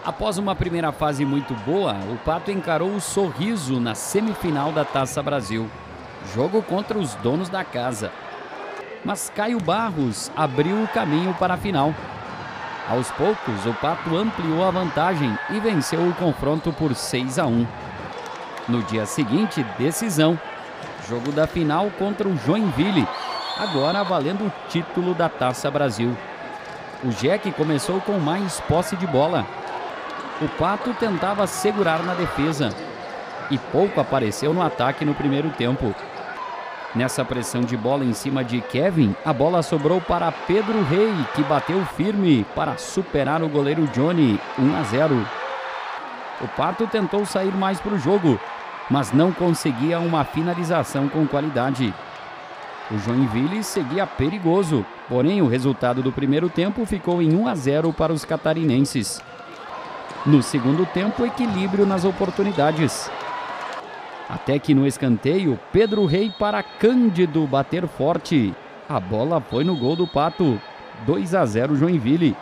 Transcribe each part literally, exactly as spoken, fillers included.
Após uma primeira fase muito boa, o Pato encarou o Sorriso na semifinal da Taça Brasil. Jogo contra os donos da casa. Mas Caio Barros abriu o caminho para a final. Aos poucos, o Pato ampliou a vantagem e venceu o confronto por seis a um. No dia seguinte, decisão. Jogo da final contra o Joinville, agora valendo o título da Taça Brasil. O Jack começou com mais posse de bola. O Pato tentava segurar na defesa e pouco apareceu no ataque no primeiro tempo. Nessa pressão de bola em cima de Kevin, a bola sobrou para Pedro Rei, que bateu firme para superar o goleiro Johnny, um a zero. O Pato tentou sair mais para o jogo, mas não conseguia uma finalização com qualidade. O Joinville seguia perigoso, porém o resultado do primeiro tempo ficou em um a zero para os catarinenses. No segundo tempo, equilíbrio nas oportunidades. Até que no escanteio, Pedro Rei para Cândido bater forte. A bola foi no gol do Pato, dois a zero Joinville.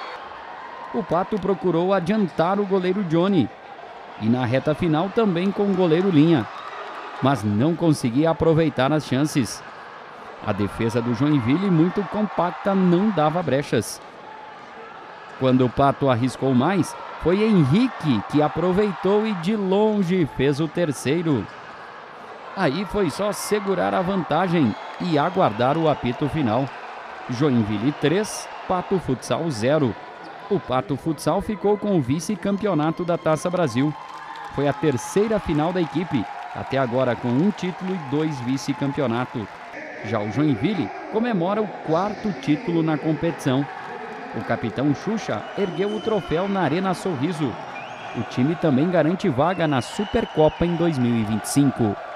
O Pato procurou adiantar o goleiro Johnny e na reta final também com o goleiro Linha, mas não conseguia aproveitar as chances. A defesa do Joinville, muito compacta, não dava brechas. Quando o Pato arriscou mais, foi Henrique que aproveitou e de longe fez o terceiro. Aí foi só segurar a vantagem e aguardar o apito final. Joinville três, Pato Futsal zero. O Pato Futsal ficou com o vice-campeonato da Taça Brasil. Foi a terceira final da equipe, até agora com um título e dois vice-campeonatos. Já o Joinville comemora o quarto título na competição. O capitão Xuxa ergueu o troféu na Arena Sorriso. O time também garante vaga na Supercopa em dois mil e vinte e cinco.